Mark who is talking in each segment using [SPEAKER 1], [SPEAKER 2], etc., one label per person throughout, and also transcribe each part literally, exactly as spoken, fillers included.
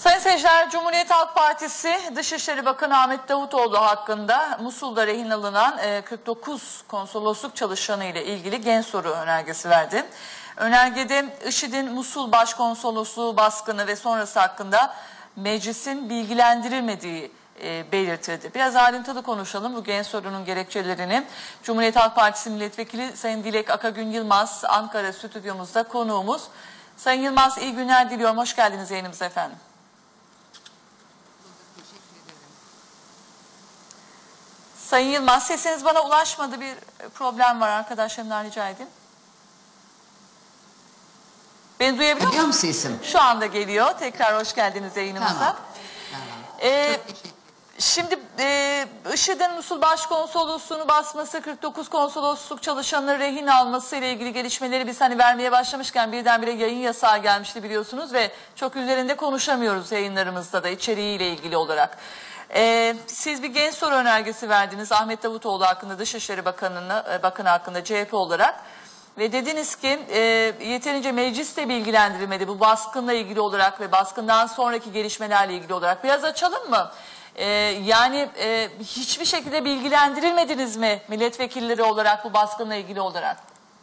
[SPEAKER 1] Sayın seyirciler, Cumhuriyet Halk Partisi Dışişleri Bakanı Ahmet Davutoğlu hakkında Musul'da rehin alınan kırk dokuz konsolosluk çalışanı ile ilgili gen soru önergesi verdi. Önergede IŞİD'in Musul Başkonsolosluğu baskını ve sonrası hakkında meclisin bilgilendirilmediği e, belirtildi. Biraz ayrıntılı konuşalım bu gen sorunun gerekçelerini. Cumhuriyet Halk Partisi Milletvekili Sayın Dilek Akagün Yılmaz Ankara stüdyomuzda konuğumuz. Sayın Yılmaz, iyi günler diliyorum. Hoş geldiniz yayınımıza efendim. Sayın Yılmaz, sesiniz bana ulaşmadı, bir problem var, arkadaşlarımdan rica edin. Beni duyabiliyor musunuz?
[SPEAKER 2] Mu sesim?
[SPEAKER 1] Şu anda geliyor. Tekrar hoş geldiniz yayınımıza.
[SPEAKER 2] Tamam. Tamam.
[SPEAKER 1] Ee, şimdi e, IŞİD'in Musul Başkonsolosluğunu basması, kırk dokuz konsolosluk çalışanları rehin alması ile ilgili gelişmeleri biz hani vermeye başlamışken birdenbire yayın yasağı gelmişti biliyorsunuz ve çok üzerinde konuşamıyoruz yayınlarımızda da içeriğiyle ilgili olarak. Ee, siz bir gen soru önergesi verdiniz Ahmet Davutoğlu hakkında, Dışişleri Bakanı'na, Bakanı hakkında C H P olarak. Ve dediniz ki e, yeterince meclis de bilgilendirilmedi bu baskınla ilgili olarak ve baskından sonraki gelişmelerle ilgili olarak. Biraz açalım mı? E, yani e, hiçbir şekilde bilgilendirilmediniz mi milletvekilleri olarak bu baskınla ilgili olarak?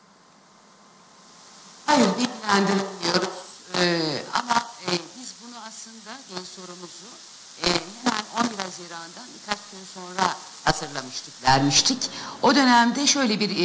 [SPEAKER 2] Hayır, bilgilendirilmiyoruz. Ee, ama e, biz bunu aslında gen sorumuzu e, hemen on bir Haziran'dan birkaç gün sonra hazırlamıştık, vermiştik. O dönemde şöyle bir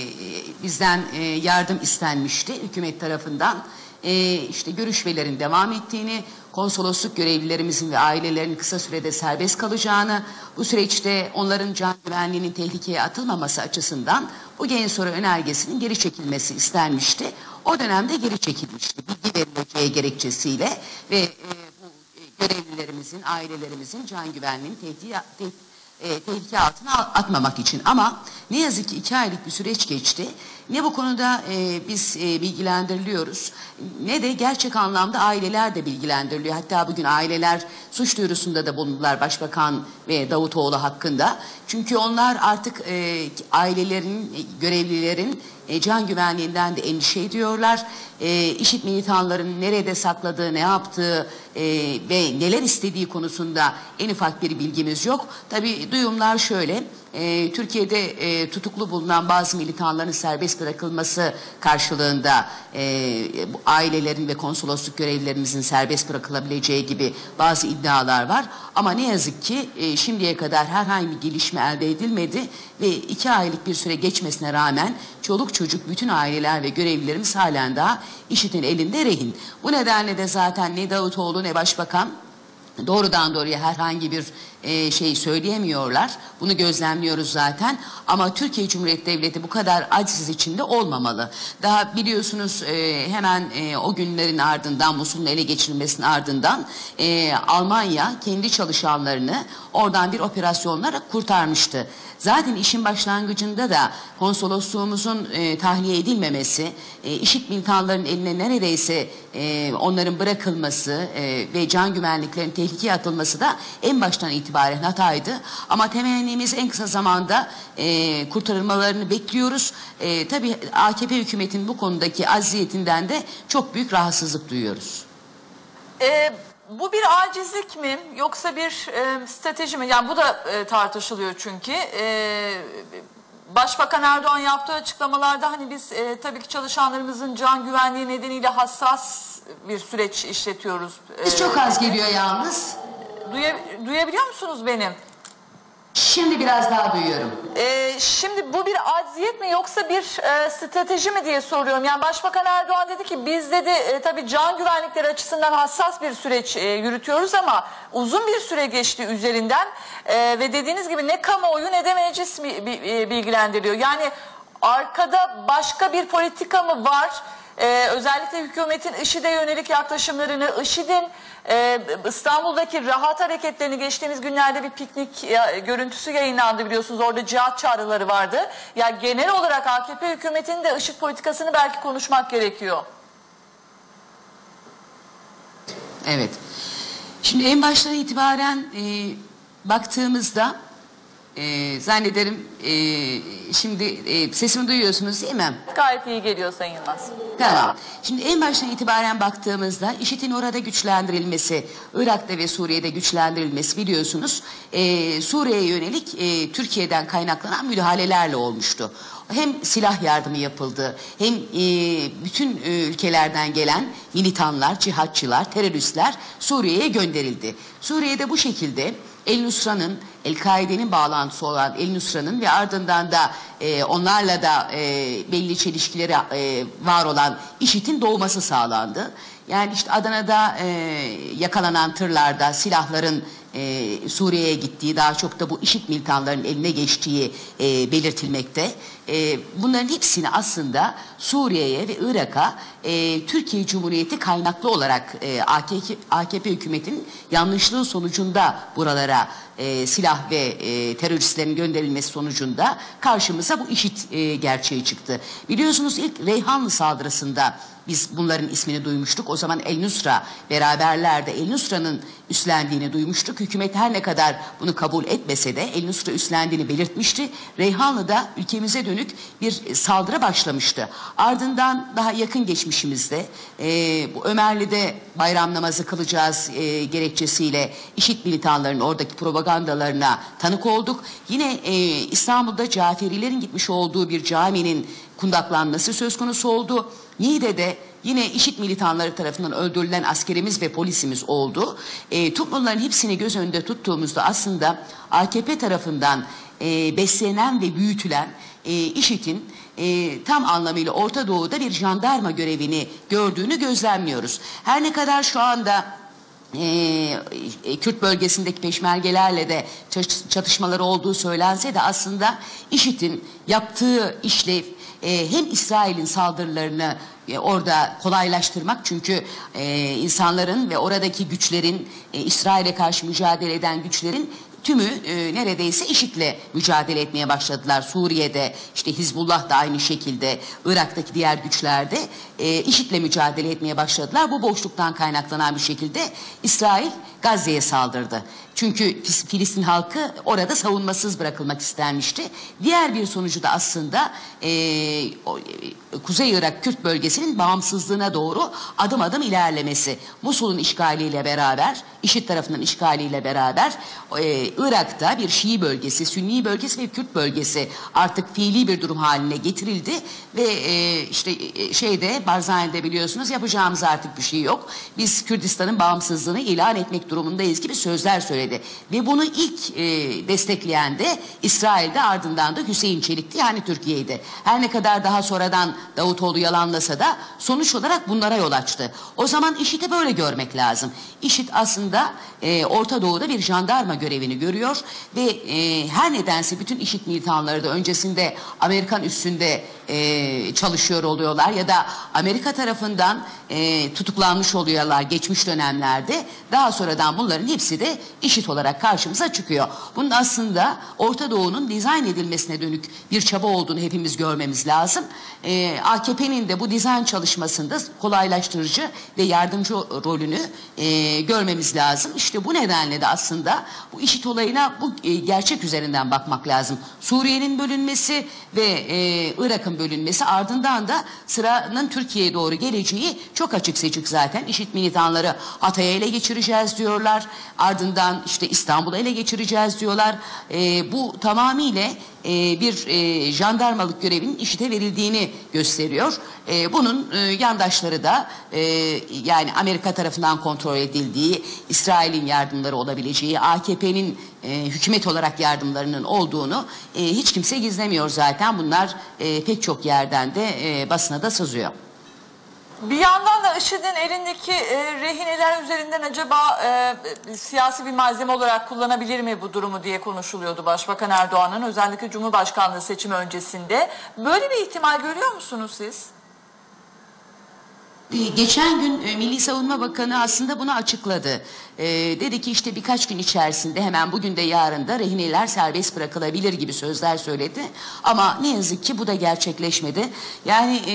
[SPEAKER 2] e, bizden e, yardım istenmişti hükümet tarafından. E, işte görüşmelerin devam ettiğini, konsolosluk görevlilerimizin ve ailelerinin kısa sürede serbest kalacağını, bu süreçte onların can güvenliğinin tehlikeye atılmaması açısından bu gen soru önergesinin geri çekilmesi istenmişti. O dönemde geri çekilmişti bilgi verileceği gerekçesiyle ve e, bu görevlilerimizin, ailelerimizin can güvenliğini tehdit, tehdit E, tehlike altına atmamak için. Ama ne yazık ki iki aylık bir süreç geçti. Ne bu konuda e, biz e, bilgilendiriliyoruz ne de gerçek anlamda aileler de bilgilendiriliyor. Hatta bugün aileler suç duyurusunda da bulundular Başbakan ve Davutoğlu hakkında. Çünkü onlar artık e, ailelerin, e, görevlilerin e, can güvenliğinden de endişe ediyorlar. E, IŞİD militanların nerede sakladığı, ne yaptığı e, ve neler istediği konusunda en ufak bir bilgimiz yok. Tabii duyumlar şöyle. E, Türkiye'de e, tutuklu bulunan bazı militanların serbest bırakılması karşılığında e, bu ailelerin ve konsolosluk görevlilerimizin serbest bırakılabileceği gibi bazı iddialar var. Ama ne yazık ki e, şimdiye kadar herhangi bir gelişme elde edilmedi ve iki aylık bir süre geçmesine rağmen çoluk çocuk bütün aileler ve görevlilerimiz halen daha IŞİD'in elinde rehin. Bu nedenle de zaten ne Davutoğlu ne Başbakan doğrudan doğruya herhangi bir e, şey söyleyemiyorlar. Bunu gözlemliyoruz zaten. Ama Türkiye Cumhuriyeti Devleti bu kadar aciz içinde olmamalı. Daha biliyorsunuz e, hemen e, o günlerin ardından, Musul'un ele geçirilmesinin ardından e, Almanya kendi çalışanlarını oradan bir operasyonlara kurtarmıştı. Zaten işin başlangıcında da konsolosluğumuzun e, tahliye edilmemesi, e, IŞİD militanların eline neredeyse e, onların bırakılması e, ve can güvenliklerinin tehlikeye atılması da en baştan itibaren hataydı. Ama temennimiz en kısa zamanda e, kurtarılmalarını bekliyoruz. E, tabii A K P hükümetin bu konudaki acziyetinden de çok büyük rahatsızlık duyuyoruz.
[SPEAKER 1] Evet. Bu bir acizlik mi yoksa bir e, strateji mi? Yani bu da e, tartışılıyor çünkü. E, Başbakan Erdoğan yaptığı açıklamalarda hani biz e, tabii ki çalışanlarımızın can güvenliği nedeniyle hassas bir süreç işletiyoruz.
[SPEAKER 2] Biz e, çok az geliyor yalnız.
[SPEAKER 1] Duya, duyabiliyor musunuz beni?
[SPEAKER 2] Şimdi biraz daha duyuyorum.
[SPEAKER 1] Ee, şimdi bu bir acziyet mi yoksa bir e, strateji mi diye soruyorum. Yani Başbakan Erdoğan dedi ki biz dedi e, tabii can güvenlikleri açısından hassas bir süreç e, yürütüyoruz ama uzun bir süre geçti üzerinden e, ve dediğiniz gibi ne kamuoyu ne de meclis bilgilendiriliyor. Yani arkada başka bir politika mı var? Ee, özellikle hükümetin IŞİD'e yönelik yaklaşımlarını, IŞİD'in e, İstanbul'daki rahat hareketlerini geçtiğimiz günlerde bir piknik ya, görüntüsü yayınlandı biliyorsunuz. Orada cihat çağrıları vardı. Ya genel olarak A K P hükümetinin de IŞİD politikasını belki konuşmak gerekiyor.
[SPEAKER 2] Evet. Şimdi en baştan itibaren e, baktığımızda Ee, zannederim e, şimdi e, sesimi duyuyorsunuz değil mi?
[SPEAKER 1] Gayet iyi geliyor Sayın Yılmaz.
[SPEAKER 2] Tamam. Şimdi en baştan itibaren baktığımızda IŞİD'in orada güçlendirilmesi, Irak'ta ve Suriye'de güçlendirilmesi biliyorsunuz e, Suriye'ye yönelik e, Türkiye'den kaynaklanan müdahalelerle olmuştu. Hem silah yardımı yapıldı, hem e, bütün e, ülkelerden gelen militanlar, cihatçılar, teröristler Suriye'ye gönderildi. Suriye'de bu şekilde El-Nusra'nın, El-Kaide'nin bağlantısı olan El-Nusra'nın ve ardından da e, onlarla da e, belli çelişkileri e, var olan IŞİD'in doğması sağlandı. Yani işte Adana'da e, yakalanan tırlarda silahların e, Suriye'ye gittiği, daha çok da bu IŞİD militanlarının eline geçtiği e, belirtilmekte. E, bunların hepsini aslında Suriye'ye ve Irak'a e, Türkiye Cumhuriyeti kaynaklı olarak e, A K P, A K P hükümetinin yanlışlığı sonucunda buralara e, silah ve e, teröristlerin gönderilmesi sonucunda karşımıza bu IŞİD e, gerçeği çıktı. Biliyorsunuz ilk Reyhanlı saldırısında biz bunların ismini duymuştuk. O zaman El-Nusra beraberlerde El-Nusra'nın üstlendiğini duymuştuk. Hükümet her ne kadar bunu kabul etmese de El-Nusra üstlendiğini belirtmişti. Reyhanlı'da ülkemize dönük bir saldırı başlamıştı. Ardından daha yakın geçmişimizde e, bu Ömerli'de bayram namazı kılacağız e, gerekçesiyle IŞİD militanlarının oradaki propagandalarına tanık olduk. Yine e, İstanbul'da Caferilerin gitmiş olduğu bir caminin kundaklanması söz konusu oldu. Niğde'de yine IŞİD militanları tarafından öldürülen askerimiz ve polisimiz oldu. E, tüm bunların hepsini göz önünde tuttuğumuzda aslında A K P tarafından e, beslenen ve büyütülen e, IŞİD'in e, tam anlamıyla Orta Doğu'da bir jandarma görevini gördüğünü gözlemliyoruz. Her ne kadar şu anda Ee, Kürt bölgesindeki peşmergelerle de çatışmaları olduğu söylense de aslında IŞİD'in yaptığı işlev e, hem İsrail'in saldırılarını e, orada kolaylaştırmak, çünkü e, insanların ve oradaki güçlerin e, İsrail'e karşı mücadele eden güçlerin tümü e, neredeyse IŞİD'le mücadele etmeye başladılar. Suriye'de işte Hizbullah da aynı şekilde, Irak'taki diğer güçlerde e, IŞİD'le mücadele etmeye başladılar. Bu boşluktan kaynaklanan bir şekilde İsrail Gazze'ye saldırdı. Çünkü Filistin halkı orada savunmasız bırakılmak istenmişti. Diğer bir sonucu da aslında e, o, e, Kuzey Irak Kürt bölgesinin bağımsızlığına doğru adım adım ilerlemesi. Musul'un işgaliyle beraber, IŞİD tarafından işgaliyle beraber e, Irak'ta bir Şii bölgesi, Sünni bölgesi ve Kürt bölgesi artık fiili bir durum haline getirildi ve e, işte e, şeyde Barzani'de biliyorsunuz yapacağımız artık bir şey yok. Biz Kürdistan'ın bağımsızlığını ilan etmek durumundayız gibi sözler söyledi. Ve bunu ilk e, destekleyen de İsrail'de, ardından da Hüseyin Çelik'ti, yani Türkiye'ydi. Her ne kadar daha sonradan Davutoğlu yalanlasa da sonuç olarak bunlara yol açtı. O zaman IŞİD'i böyle görmek lazım. IŞİD aslında e, Orta Doğu'da bir jandarma görevini görüyor ve e, her nedense bütün IŞİD militanları da öncesinde Amerikan üssünde e, çalışıyor oluyorlar ya da Amerika tarafından e, tutuklanmış oluyorlar geçmiş dönemlerde. Daha sonradan bunların hepsi de IŞİD olarak karşımıza çıkıyor. Bunun aslında Orta Doğu'nun dizayn edilmesine dönük bir çaba olduğunu hepimiz görmemiz lazım. Ee, A K P'nin de bu dizayn çalışmasında kolaylaştırıcı ve yardımcı rolünü e, görmemiz lazım. İşte bu nedenle de aslında bu IŞİD olayına bu e, gerçek üzerinden bakmak lazım. Suriye'nin bölünmesi ve e, Irak'ın bölünmesi, ardından da sıranın Türkiye'ye doğru geleceği çok açık seçik zaten. IŞİD militanları Hatay'ı ele geçireceğiz diyorlar. Ardından işte İstanbul'u ele geçireceğiz diyorlar. E, bu tamamıyla e, bir e, jandarmalık görevinin IŞİD'e verildiğini gösteriyor. E, bunun e, yandaşları da e, yani Amerika tarafından kontrol edildiği, İsrail'in yardımları olabileceği, A K P'nin e, hükümet olarak yardımlarının olduğunu e, hiç kimse gizlemiyor zaten. Bunlar e, pek çok yerden de e, basına da sızıyor.
[SPEAKER 1] Bir yandan da IŞİD'in elindeki e, rehineler üzerinden acaba e, siyasi bir malzeme olarak kullanabilir mi bu durumu diye konuşuluyordu Başbakan Erdoğan'ın, özellikle Cumhurbaşkanlığı seçimi öncesinde. Böyle bir ihtimal görüyor musunuz siz?
[SPEAKER 2] Geçen gün Milli Savunma Bakanı aslında bunu açıkladı. Ee, dedi ki işte birkaç gün içerisinde hemen bugün de yarın da rehineler serbest bırakılabilir gibi sözler söyledi. Ama ne yazık ki bu da gerçekleşmedi. Yani e,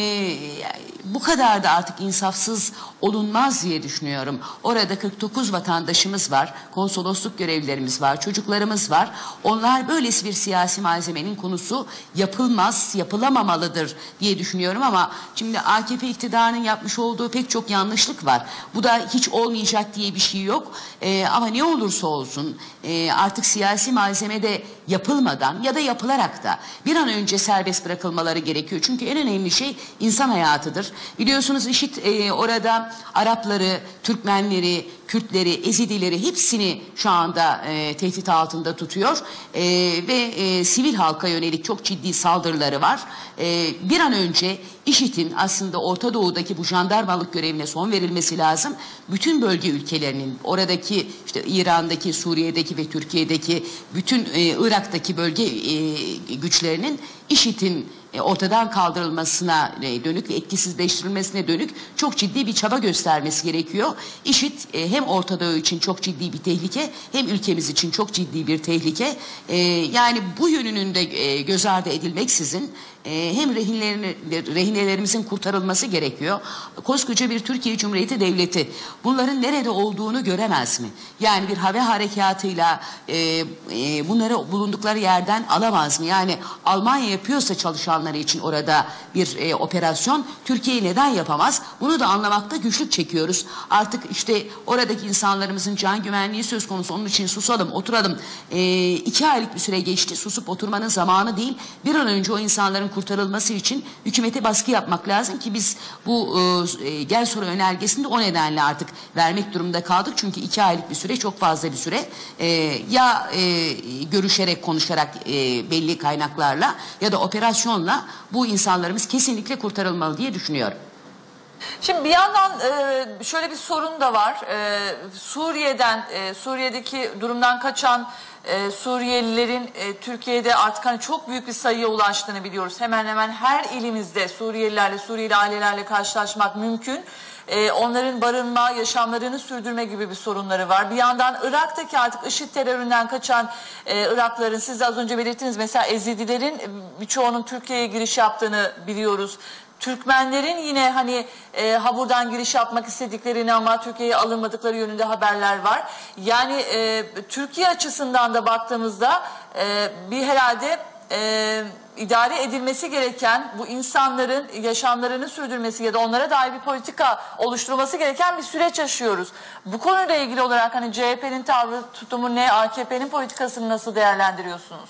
[SPEAKER 2] bu kadar da artık insafsız olunmaz diye düşünüyorum. Orada kırk dokuz vatandaşımız var, konsolosluk görevlilerimiz var, çocuklarımız var. Onlar böylesi bir siyasi malzemenin konusu yapılmaz, yapılamamalıdır diye düşünüyorum ama şimdi A K P iktidarının yapmış olduğu pek çok yanlışlık var. Bu da hiç olmayacak diye bir şey yok. Ee, ama ne olursa olsun e, artık siyasi malzeme de yapılmadan ya da yapılarak da bir an önce serbest bırakılmaları gerekiyor. Çünkü en önemli şey insan hayatıdır. Biliyorsunuz IŞİD e, orada Arapları, Türkmenleri, Kürtleri, Ezidileri hepsini şu anda e, tehdit altında tutuyor. E, ve e, sivil halka yönelik çok ciddi saldırıları var. E, bir an önce IŞİD'in aslında Orta Doğu'daki bu jandarmalık görevine son verilmesi lazım. Bütün bölge ülkelerinin oradaki işte İran'daki, Suriye'deki ve Türkiye'deki bütün e, Irak'taki bölge e, güçlerinin IŞİD'in e, ortadan kaldırılmasına e, dönük ve etkisizleştirilmesine dönük çok ciddi bir çaba göstermesi gerekiyor. IŞİD e, hem Orta Doğu için çok ciddi bir tehlike hem ülkemiz için çok ciddi bir tehlike. E, yani bu yönünün de e, göz ardı edilmeksizin e, hem rehinlerini, rehinelerimizin kurtarılması gerekiyor. Koskoca bir Türkiye Cumhuriyeti Devleti bunların nerede olduğunu göremez mi? Yani bir hava harekatıyla e, e, bunları bulundukları yerden alamaz mı? Yani Almanya yapıyorsa çalışanları için orada bir e, operasyon Türkiye neden yapamaz? Bunu da anlamakta güçlük çekiyoruz. Artık işte oradaki insanlarımızın can güvenliği söz konusu. Onun için susalım, oturalım. E, iki aylık bir süre geçti. Susup oturmanın zamanı değil. Bir an önce o insanların kurtarılması için hükümete baskı yapmak lazım ki biz bu e, gel soru önergesinde o nedenle artık vermek durumunda kaldık. Çünkü iki aylık bir süre çok fazla bir süre. E, ya e, görüşerek, konuşarak e, belli kaynaklarla ya da operasyonla bu insanlarımız kesinlikle kurtarılmalı diye düşünüyorum.
[SPEAKER 1] Şimdi bir yandan e, şöyle bir sorun da var. E, Suriye'den, e, Suriye'deki durumdan kaçan e, Suriyelilerin e, Türkiye'de artık hani çok büyük bir sayıya ulaştığını biliyoruz. Hemen hemen her ilimizde Suriyelilerle, Suriyeli ailelerle karşılaşmak mümkün. E, onların barınma, yaşamlarını sürdürme gibi bir sorunları var. Bir yandan Irak'taki artık IŞİD teröründen kaçan e, Iraklıların, siz de az önce belirttiniz, mesela Ezidilerin birçoğunun Türkiye'ye giriş yaptığını biliyoruz. Türkmenlerin yine hani e, ha buradan giriş yapmak istediklerini ama Türkiye'ye alınmadıkları yönünde haberler var. Yani e, Türkiye açısından da baktığımızda e, bir herhalde e, idare edilmesi gereken, bu insanların yaşamlarını sürdürmesi ya da onlara dair bir politika oluşturulması gereken bir süreç yaşıyoruz. Bu konuyla ilgili olarak hani C H P'nin tavrı, tutumu ne, A K P'nin politikasını nasıl değerlendiriyorsunuz?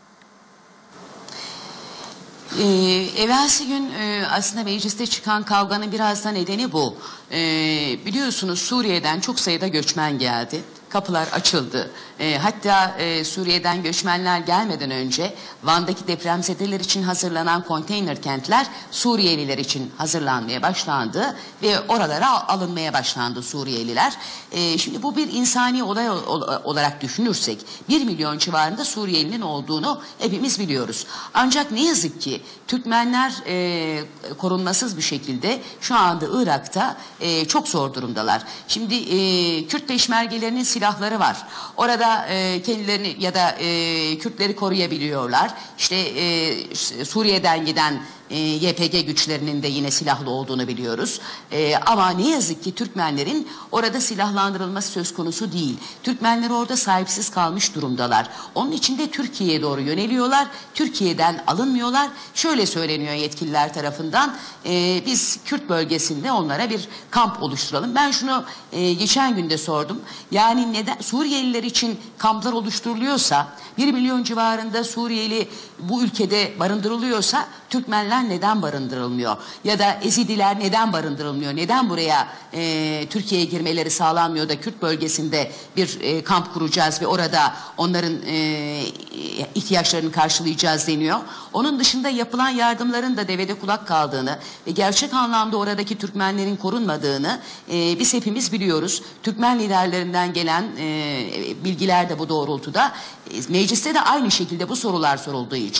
[SPEAKER 2] Ee, evvelsi gün e, aslında mecliste çıkan kavganın biraz da nedeni bu. Ee, biliyorsunuz Suriye'den çok sayıda göçmen geldi. Kapılar açıldı. E, hatta e, Suriye'den göçmenler gelmeden önce Van'daki depremzedeler için hazırlanan konteyner kentler Suriyeliler için hazırlanmaya başlandı ve oralara alınmaya başlandı Suriyeliler. E, şimdi bu bir insani olay olarak düşünürsek bir milyon civarında Suriyelinin olduğunu hepimiz biliyoruz. Ancak ne yazık ki Türkmenler e, korunmasız bir şekilde şu anda Irak'ta e, çok zor durumdalar. Şimdi e, Kürt peşmergelerinin silahları var. Orada e, kendilerini ya da e, Kürtleri koruyabiliyorlar. İşte e, Suriye'den giden e, Y P G güçlerinin de yine silahlı olduğunu biliyoruz. E, ama ne yazık ki Türkmenlerin orada silahlandırılması söz konusu değil. Türkmenler orada sahipsiz kalmış durumdalar. Onun için de Türkiye'ye doğru yöneliyorlar. Türkiye'den alınmıyorlar. Şöyle söyleniyor yetkililer tarafından. E, biz Kürt bölgesinde onlara bir kamp oluşturalım. Ben şunu e, geçen günde sordum. Yani neden Suriyeliler için kamplar oluşturuluyorsa, bir milyon civarında Suriyeli bu ülkede barındırılıyorsa Türkmenler neden barındırılmıyor? Ya da Ezidiler neden barındırılmıyor? Neden buraya e, Türkiye'ye girmeleri sağlanmıyor da Kürt bölgesinde bir e, kamp kuracağız ve orada onların e, ihtiyaçlarını karşılayacağız deniyor. Onun dışında yapılan yardımların da devede kulak kaldığını ve gerçek anlamda oradaki Türkmenlerin korunmadığını e, biz hepimiz biliyoruz. Türkmen liderlerinden gelen e, bilgiler de bu doğrultuda. E, mecliste de aynı şekilde bu sorular sorulduğu için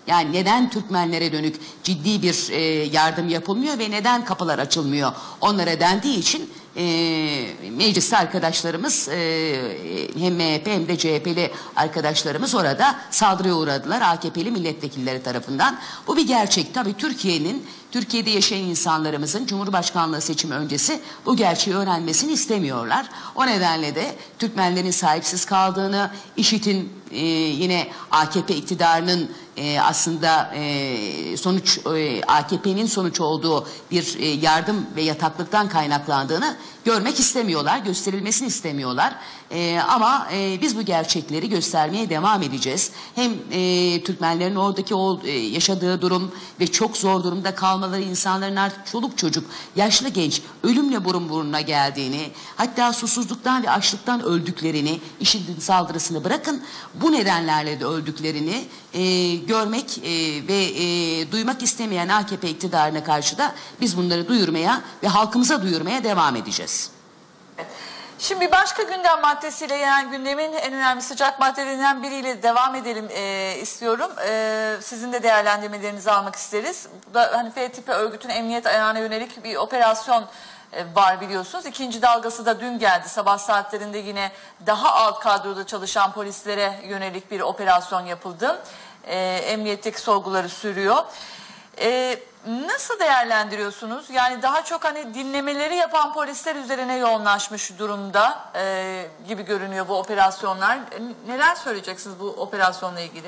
[SPEAKER 2] Yani neden Türkmenlere dönük ciddi bir e, yardım yapılmıyor ve neden kapılar açılmıyor onlara dendiği için e, mecliste arkadaşlarımız e, hem M H P hem de C H P'li arkadaşlarımız orada saldırıya uğradılar A K P'li milletvekilleri tarafından. Bu bir gerçek. Tabii Türkiye'nin, Türkiye'de yaşayan insanlarımızın Cumhurbaşkanlığı seçimi öncesi bu gerçeği öğrenmesini istemiyorlar. O nedenle de Türkmenlerin sahipsiz kaldığını, IŞİD'in e, yine A K P iktidarının e, aslında e, sonuç e, A K P'nin sonuç olduğu bir e, yardım ve yataklıktan kaynaklandığını görmek istemiyorlar, gösterilmesini istemiyorlar. E, ama e, biz bu gerçekleri göstermeye devam edeceğiz. Hem e, Türkmenlerin oradaki o e, yaşadığı durum ve çok zor durumda kalmaları, insanların artık çoluk çocuk, yaşlı genç ölümle burun buruna geldiğini, hatta susuzluktan ve açlıktan öldüklerini, IŞİD'in saldırısını bırakın, bu nedenlerle de öldüklerini e, görmek e, ve e, duymak istemeyen A K P iktidarına karşı da biz bunları duyurmaya ve halkımıza duyurmaya devam edeceğiz.
[SPEAKER 1] Şimdi bir başka gündem maddesiyle, yani gündemin en önemli sıcak maddelerinden biriyle devam edelim e, istiyorum. E, sizin de değerlendirmelerinizi almak isteriz. Bu da hani F tipi örgütün emniyet ayağına yönelik bir operasyon e, var biliyorsunuz. İkinci dalgası da dün geldi. Sabah saatlerinde yine daha alt kadroda çalışan polislere yönelik bir operasyon yapıldı. E, emniyetteki sorguları sürüyor. E, Nasıl değerlendiriyorsunuz? Yani daha çok hani dinlemeleri yapan polisler üzerine yoğunlaşmış durumda e, gibi görünüyor bu operasyonlar. E, neler söyleyeceksiniz bu operasyonla ilgili?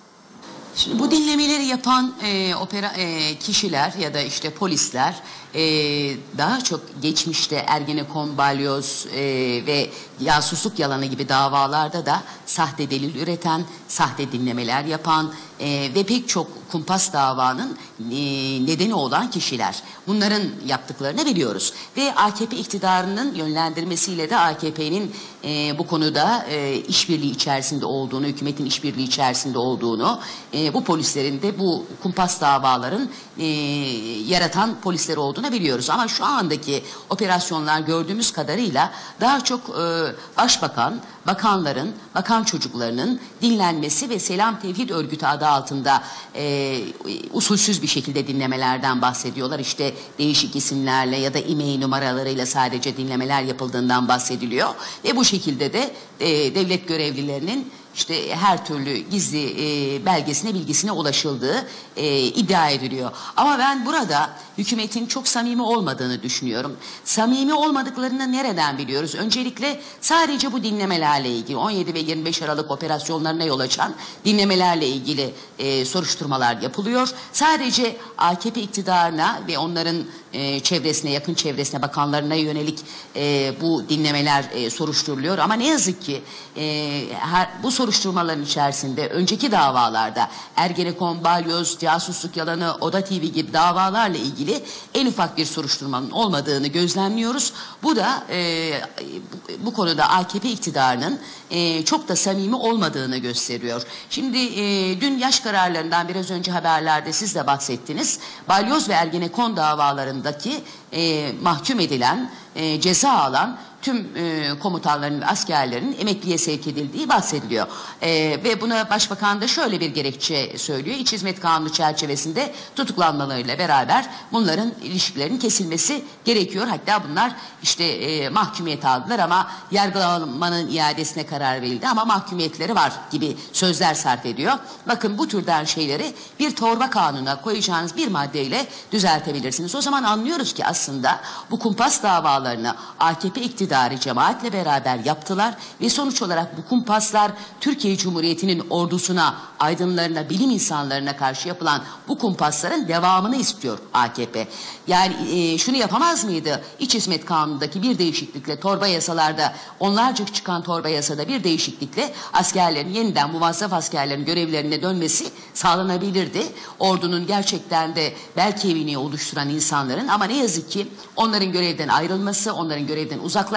[SPEAKER 2] Şimdi bu dinlemeleri yapan e, opera, e, kişiler ya da işte polisler e, daha çok geçmişte Ergenekon, Balyoz e, ve casusluk yalanı gibi davalarda da sahte delil üreten, sahte dinlemeler yapan e, ve pek çok kumpas davanın e, nedeni olan kişiler. Bunların yaptıklarını biliyoruz. Ve A K P iktidarının yönlendirmesiyle de A K P'nin e, bu konuda e, işbirliği içerisinde olduğunu, hükümetin işbirliği içerisinde olduğunu, e, bu polislerin de bu kumpas davaların e, yaratan polisler olduğunu biliyoruz. Ama şu andaki operasyonlar gördüğümüz kadarıyla daha çok e, başbakan, bakanların, bakan çocuklarının dinlenmesi ve Selam Tevhid Örgütü adı altında e, usulsüz bir şekilde dinlemelerden bahsediyorlar. İşte değişik isimlerle ya da e-mail numaralarıyla sadece dinlemeler yapıldığından bahsediliyor. Ve bu şekilde de e, devlet görevlilerinin işte her türlü gizli e, belgesine, bilgisine ulaşıldığı e, iddia ediliyor. Ama ben burada hükümetin çok samimi olmadığını düşünüyorum. Samimi olmadıklarını nereden biliyoruz? Öncelikle sadece bu dinlemelerle ilgili on yedi ve yirmi beş Aralık operasyonlarına yol açan dinlemelerle ilgili e, soruşturmalar yapılıyor. Sadece A K P iktidarına ve onların e, çevresine, yakın çevresine, bakanlarına yönelik e, bu dinlemeler e, soruşturuluyor. Ama ne yazık ki e, her, bu soruşturmaların içerisinde önceki davalarda Ergenekon, Balyoz, casusluk yalanı, Oda T V gibi davalarla ilgili en ufak bir soruşturmanın olmadığını gözlemliyoruz. Bu da e, bu, bu konuda A K P iktidarının e, çok da samimi olmadığını gösteriyor. Şimdi e, dün yaş kararlarından biraz önce haberlerde siz de bahsettiniz. Balyoz ve Ergenekon davalarındaki e, mahkum edilen, e, ceza alan tüm e, komutanların ve askerlerin emekliye sevk edildiği bahsediliyor. E, ve buna başbakan da şöyle bir gerekçe söylüyor. İç Hizmet Kanunu çerçevesinde tutuklanmalarıyla beraber bunların ilişkilerinin kesilmesi gerekiyor. Hatta bunlar işte e, mahkumiyet aldılar ama yargılanmanın iadesine karar verildi ama mahkumiyetleri var gibi sözler sarf ediyor. Bakın bu türden şeyleri bir torba kanuna koyacağınız bir maddeyle düzeltebilirsiniz. O zaman anlıyoruz ki aslında bu kumpas davalarını A K P iktidarı cemaatle beraber yaptılar ve sonuç olarak bu kumpaslar Türkiye Cumhuriyeti'nin ordusuna, aydınlarına, bilim insanlarına karşı yapılan bu kumpasların devamını istiyor A K P. Yani e, şunu yapamaz mıydı? İç Hizmet Kanunu'ndaki bir değişiklikle, torba yasalarda, onlarca çıkan torba yasada bir değişiklikle askerlerin yeniden muvazzaf askerlerin görevlerine dönmesi sağlanabilirdi. Ordunun gerçekten de bel kemiğini oluşturan insanların ama ne yazık ki onların görevden ayrılması, onların görevden uzaklaşması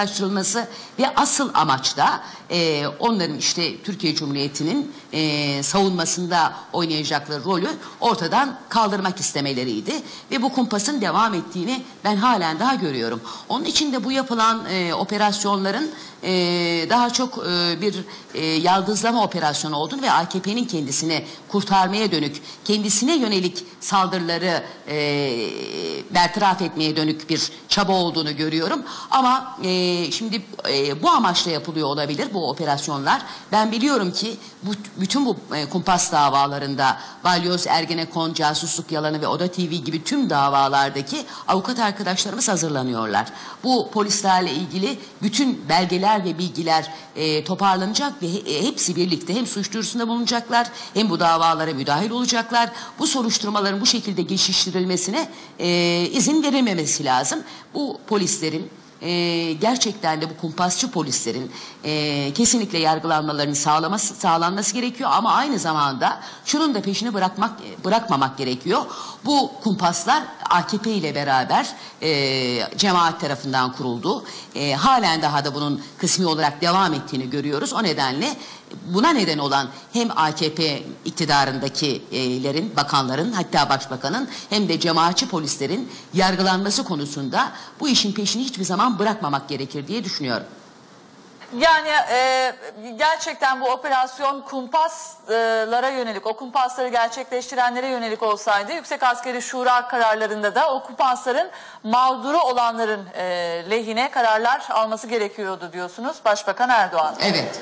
[SPEAKER 2] uzaklaştırılması ve asıl amaç da e, onların işte Türkiye Cumhuriyeti'nin e, savunmasında oynayacakları rolü ortadan kaldırmak istemeleriydi. Ve bu kumpasın devam ettiğini ben halen daha görüyorum. Onun için de bu yapılan e, operasyonların e, daha çok e, bir e, yaldızlama operasyonu olduğunu ve A K P'nin kendisini kurtarmaya dönük, kendisine yönelik saldırıları e, bertaraf etmeye dönük bir çaba olduğunu görüyorum. Ama e, şimdi e, bu amaçla yapılıyor olabilir bu operasyonlar. Ben biliyorum ki bu, bütün bu e, kumpas davalarında Balyoz, Ergenekon, casusluk yalanı ve Oda T V gibi tüm davalardaki avukat arkadaşlarımız hazırlanıyorlar. Bu polislerle ilgili bütün belgeler ve bilgiler e, toparlanacak ve he, hepsi birlikte hem suç duyurusunda bulunacaklar hem bu davalara müdahil olacaklar. Bu soruşturmaların bu şekilde geçiştirilmesine e, izin verilmemesi lazım. Bu polislerin e, gerçekten de bu kumpasçı polislerin e, kesinlikle yargılanmalarını sağlaması, sağlanması gerekiyor ama aynı zamanda şunun da peşini bırakmak bırakmamak gerekiyor. Bu kumpaslar A K P ile beraber e, cemaat tarafından kuruldu. E, halen daha da bunun kısmi olarak devam ettiğini görüyoruz. O nedenle buna neden olan hem A K P iktidarındakilerin, bakanların, hatta başbakanın hem de cemaatçi polislerin yargılanması konusunda bu işin peşini hiçbir zaman bırakmamak gerekir diye düşünüyorum.
[SPEAKER 1] Yani e, gerçekten bu operasyon kumpaslara yönelik, o kumpasları gerçekleştirenlere yönelik olsaydı Yüksek Askeri Şura kararlarında da o kumpasların mağduru olanların e, lehine kararlar alması gerekiyordu diyorsunuz Başbakan Erdoğan.
[SPEAKER 2] Evet.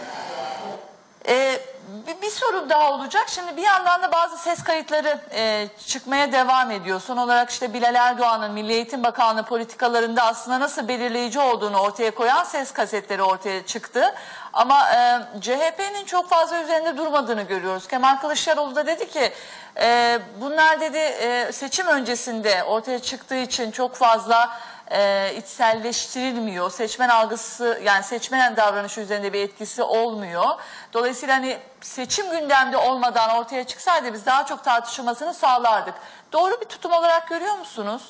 [SPEAKER 1] Ee, bir, bir soru daha olacak. Şimdi bir yandan da bazı ses kayıtları e, çıkmaya devam ediyor. Son olarak işte Bilal Erdoğan'ın Milli Eğitim Bakanlığı politikalarında aslında nasıl belirleyici olduğunu ortaya koyan ses kasetleri ortaya çıktı. Ama e, C H P'nin çok fazla üzerinde durmadığını görüyoruz. Kemal Kılıçdaroğlu da dedi ki e, bunlar dedi e, seçim öncesinde ortaya çıktığı için çok fazla E, içselleştirilmiyor. Seçmen algısı, yani seçmen davranışı üzerinde bir etkisi olmuyor. Dolayısıyla hani seçim gündemde olmadan ortaya çıksaydı biz daha çok tartışılmasını sağlardık. Doğru bir tutum olarak görüyor musunuz?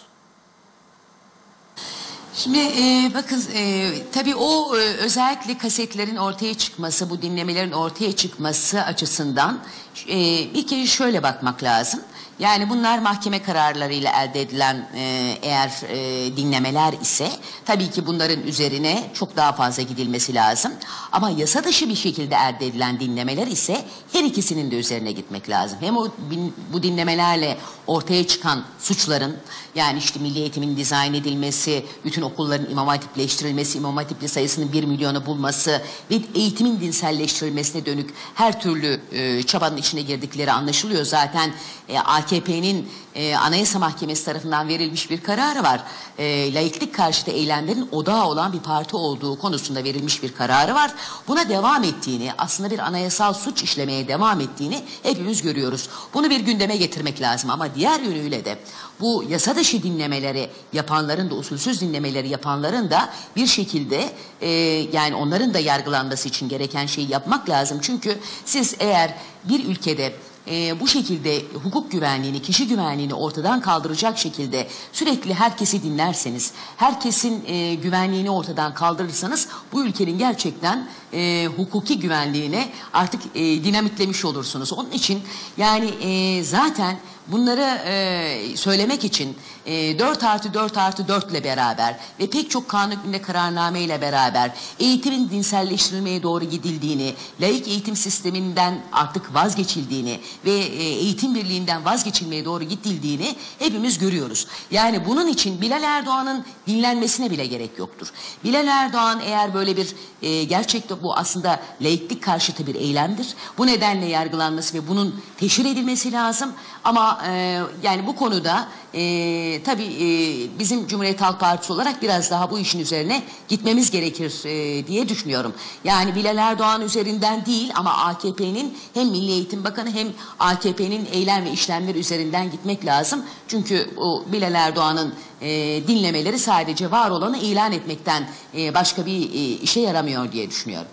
[SPEAKER 2] Şimdi e, bakın e, tabii o e, özellikle kasetlerin ortaya çıkması, bu dinlemelerin ortaya çıkması açısından e, bir kere şöyle bakmak lazım. Yani bunlar mahkeme kararlarıyla elde edilen e, eğer e, dinlemeler ise tabii ki bunların üzerine çok daha fazla gidilmesi lazım. Ama yasa dışı bir şekilde elde edilen dinlemeler ise her ikisinin de üzerine gitmek lazım. Hem o bu dinlemelerle ortaya çıkan suçların, yani işte milli eğitimin dizayn edilmesi, bütün okulların imam hatipleştirilmesi, imam hatipli sayısının bir milyonu bulması ve eğitimin dinselleştirilmesine dönük her türlü e, çabanın içine girdikleri anlaşılıyor. Zaten e, A K P'nin e, Anayasa Mahkemesi tarafından verilmiş bir kararı var. E, laiklik karşıtı eylemlerin odağı olan bir parti olduğu konusunda verilmiş bir kararı var. Buna devam ettiğini, aslında bir anayasal suç işlemeye devam ettiğini hepimiz görüyoruz. Bunu bir gündeme getirmek lazım ama diğer yönüyle de bu yasa dışı dinlemeleri yapanların da, usulsüz dinlemeleri yapanların da bir şekilde e, yani onların da yargılanması için gereken şeyi yapmak lazım. Çünkü siz eğer bir ülkede e, bu şekilde hukuk güvenliğini, kişi güvenliğini ortadan kaldıracak şekilde sürekli herkesi dinlerseniz, herkesin e, güvenliğini ortadan kaldırırsanız bu ülkenin gerçekten e, hukuki güvenliğine artık e, dinamitlemiş olursunuz. Onun için yani e, zaten bunları e, söylemek için e, dört artı dört artı dört ile beraber ve pek çok kanun hükmünde kararname ile beraber eğitimin dinselleştirilmeye doğru gidildiğini, laik eğitim sisteminden artık vazgeçildiğini ve e, eğitim birliğinden vazgeçilmeye doğru gidildiğini hepimiz görüyoruz. Yani bunun için Bilal Erdoğan'ın dinlenmesine bile gerek yoktur. Bilal Erdoğan eğer böyle bir e, gerçekten bu aslında laiklik karşıtı bir eylemdir. Bu nedenle yargılanması ve bunun teşhir edilmesi lazım. Ama e, yani bu konuda e, tabii e, bizim Cumhuriyet Halk Partisi olarak biraz daha bu işin üzerine gitmemiz gerekir e, diye düşünüyorum. Yani Bilal Erdoğan üzerinden değil ama A K P'nin hem Milli Eğitim Bakanı hem A K P'nin eylem ve işlemleri üzerinden gitmek lazım. Çünkü o Bilal Erdoğan'ın e, dinlemeleri sadece var olanı ilan etmekten e, başka bir e, işe yaramıyor diye düşünüyorum.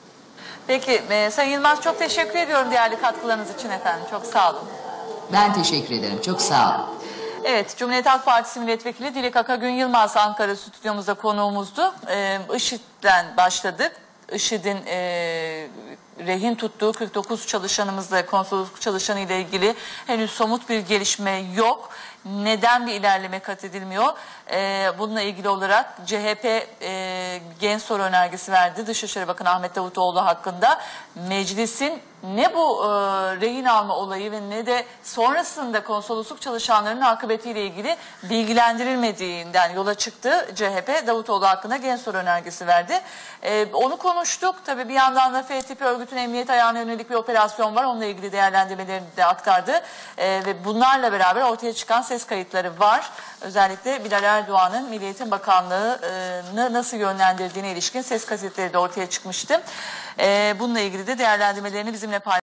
[SPEAKER 1] Peki e, Sayın Yılmaz, çok teşekkür ediyorum değerli katkılarınız için efendim. Çok sağ olun.
[SPEAKER 2] Ben teşekkür ederim. Çok sağ olun.
[SPEAKER 1] Evet, Cumhuriyet Halk Partisi Milletvekili Dilek Akagün Yılmaz Ankara stüdyomuzda konuğumuzdu. Ee, IŞİD'den başladık. IŞİD'in e, rehin tuttuğu kırk dokuz çalışanımızla, konsolosluk çalışanı ile ilgili henüz somut bir gelişme yok. Neden bir ilerleme kat edilmiyor? Ee, bununla ilgili olarak C H P e, gen soru önergesi verdi Dışişleri Bakanı Ahmet Davutoğlu hakkında. Meclisin ne bu e, rehin alma olayı ve ne de sonrasında konsolosluk çalışanlarının akıbetiyle ilgili bilgilendirilmediğinden yola çıktı. C H P Davutoğlu hakkında gen soru önergesi verdi. E, onu konuştuk. Tabii bir yandan da F T P örgütün emniyet ayağına yönelik bir operasyon var. Onunla ilgili değerlendirmelerini de aktardı. E, ve bunlarla beraber ortaya çıkan ses kayıtları var. Özellikle Bilal Erdoğan'ın Milli Eğitim Bakanlığı'nı nasıl yönlendirdiğine ilişkin ses kasetleri de ortaya çıkmıştı. E, bununla ilgili de değerlendirmelerini bizimle paylaştı.